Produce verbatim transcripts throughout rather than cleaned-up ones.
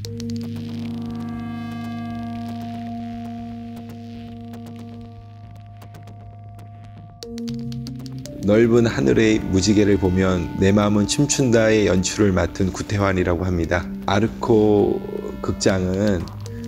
넓은 하늘의 무지개를 보면 내 마음은 춤춘다의 연출을 맡은 구태환이라고 합니다. 아르코 극장은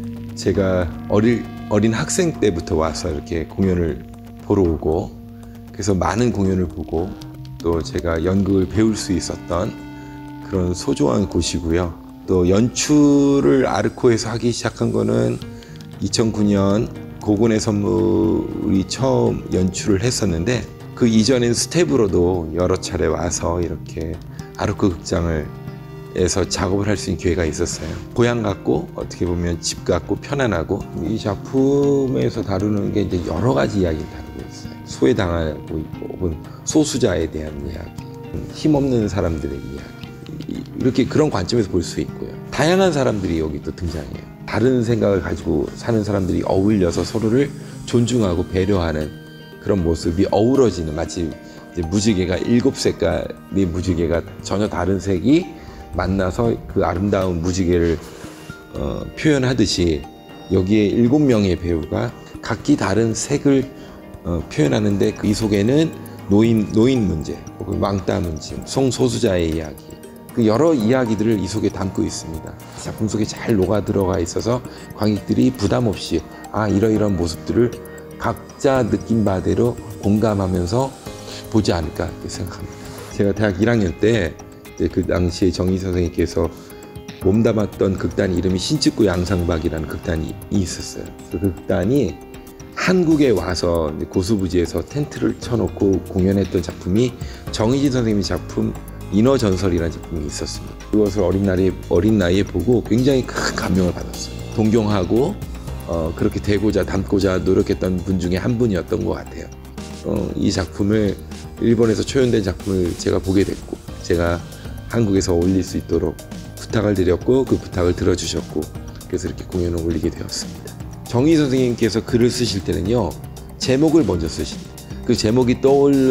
제가 어릴, 어린 학생 때부터 와서 이렇게 공연을 보러 오고, 그래서 많은 공연을 보고 또 제가 연극을 배울 수 있었던 그런 소중한 곳이고요. 또 연출을 아르코에서 하기 시작한 거는 이천구 년 고군의 선물이 처음 연출을 했었는데, 그 이전엔 스텝으로도 여러 차례 와서 이렇게 아르코 극장을 에서 작업을 할 수 있는 기회가 있었어요. 고향 같고 어떻게 보면 집 같고 편안하고, 이 작품에서 다루는 게 이제 여러 가지 이야기를 다루고 있어요. 소외당하고 있고 혹은 소수자에 대한 이야기, 힘없는 사람들의 이야기, 이렇게 그런 관점에서 볼 수 있고요. 다양한 사람들이 여기 또 등장해요. 다른 생각을 가지고 사는 사람들이 어울려서 서로를 존중하고 배려하는 그런 모습이 어우러지는, 마치 이제 무지개가 일곱 색깔의 무지개가 전혀 다른 색이 만나서 그 아름다운 무지개를 어, 표현하듯이, 여기에 일곱 명의 배우가 각기 다른 색을 어, 표현하는데, 그 이 속에는 노인, 노인 문제, 혹은 왕따 문제, 성소수자의 이야기, 그 여러 이야기들을 이 속에 담고 있습니다. 작품 속에 잘 녹아 들어가 있어서 관객들이 부담 없이 아 이러이러한 모습들을 각자 느낀 바대로 공감하면서 보지 않을까 생각합니다. 제가 대학 일 학년 때 그 당시에 정희 선생님께서 몸담았던 극단 이름이 신축구 양상박이라는 극단이 있었어요. 그 극단이 한국에 와서 고수부지에서 텐트를 쳐놓고 공연했던 작품이 정희진 선생님의 작품 인어전설이라는 작품이 있었습니다. 그것을 어린 나이에, 어린 나이에 보고 굉장히 큰 감명을 받았어요. 동경하고 어, 그렇게 되고자 담고자 노력했던 분 중에 한 분이었던 것 같아요. 어, 이 작품을, 일본에서 초연된 작품을 제가 보게 됐고, 제가 한국에서 올릴 수 있도록 부탁을 드렸고, 그 부탁을 들어주셨고, 그래서 이렇게 공연을 올리게 되었습니다. 정희 선생님께서 글을 쓰실 때는요, 제목을 먼저 쓰십니다. 그 제목이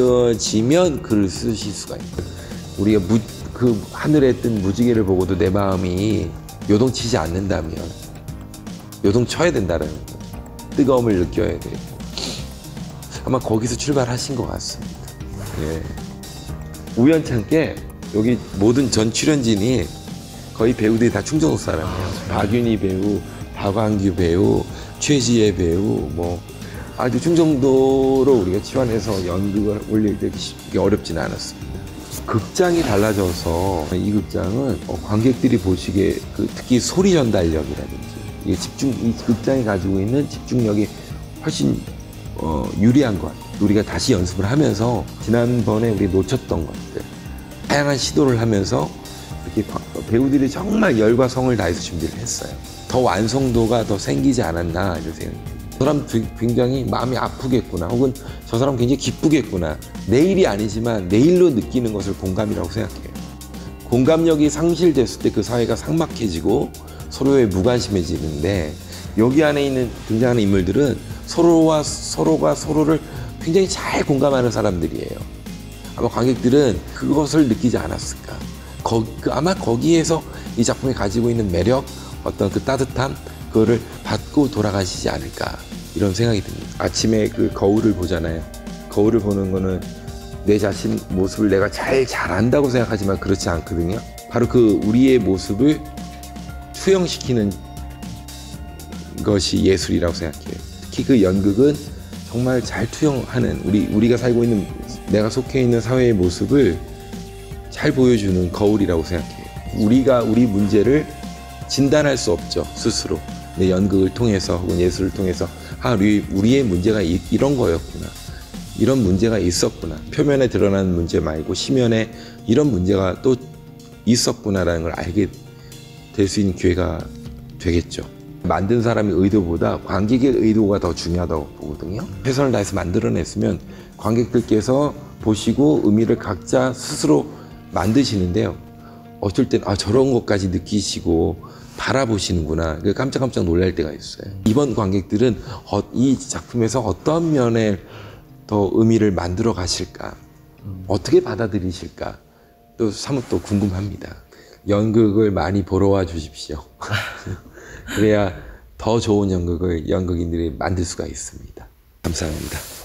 떠올려지면 글을 쓰실 수가 있어요. 우리가 무, 그 하늘에 뜬 무지개를 보고도 내 마음이 요동치지 않는다면 요동쳐야 된다는 뜨거움을 느껴야 되고, 아마 거기서 출발하신 것 같습니다. 예. 우연찮게 여기 모든 전 출연진이 거의 배우들이 다 충정도 사람이에요. 박윤희 배우, 박완규 배우, 최지혜 배우, 뭐 아주 충정도로 우리가 치환해서 연극을 올릴 때 어렵지는 않았습니다. 극장이 달라져서 이 극장은 관객들이 보시기에 그 특히 소리 전달력이라든지 이게 집중, 이 극장이 가지고 있는 집중력이 훨씬 어, 유리한 것 같아요. 우리가 다시 연습을 하면서 지난번에 우리 놓쳤던 것들, 다양한 시도를 하면서 이렇게 배우들이 정말 열과 성을 다해서 준비를 했어요. 더 완성도가 더 생기지 않았나 이런 생각이 듭니다. 저 사람 굉장히 마음이 아프겠구나, 혹은 저 사람 굉장히 기쁘겠구나, 내일이 아니지만 내일로 느끼는 것을 공감이라고 생각해요. 공감력이 상실됐을 때 그 사회가 삭막해지고 서로에 무관심해지는데, 여기 안에 있는 등장하는 인물들은 서로와 서로가 서로를 굉장히 잘 공감하는 사람들이에요. 아마 관객들은 그것을 느끼지 않았을까. 거, 그 아마 거기에서 이 작품이 가지고 있는 매력, 어떤 그 따뜻함, 그거를 받고 돌아가시지 않을까, 이런 생각이 듭니다. 아침에 그 거울을 보잖아요. 거울을 보는 거는 내 자신 모습을 내가 잘 잘한다고 생각하지만 그렇지 않거든요. 바로 그 우리의 모습을 투영시키는 것이 예술이라고 생각해요. 특히 그 연극은 정말 잘 투영하는, 우리, 우리가 살고 있는, 내가 속해 있는 사회의 모습을 잘 보여주는 거울이라고 생각해요. 우리가 우리 문제를 진단할 수 없죠, 스스로. 내 연극을 통해서 혹은 예술을 통해서 아, 우리, 우리의 문제가 이, 이런 거였구나, 이런 문제가 있었구나, 표면에 드러나는 문제 말고 심연에 이런 문제가 또 있었구나라는 걸 알게 될 수 있는 기회가 되겠죠. 만든 사람의 의도보다 관객의 의도가 더 중요하다고 보거든요. 최선을 다해서 만들어냈으면 관객들께서 보시고 의미를 각자 스스로 만드시는데요, 어쩔 땐 아, 저런 것까지 느끼시고 바라보시는구나, 깜짝깜짝 놀랄 때가 있어요. 이번 관객들은 어, 이 작품에서 어떤 면에 더 의미를 만들어 가실까, 음. 어떻게 받아들이실까, 또 사뭇 또 궁금합니다. 연극을 많이 보러 와 주십시오. 그래야 더 좋은 연극을 연극인들이 만들 수가 있습니다. 감사합니다.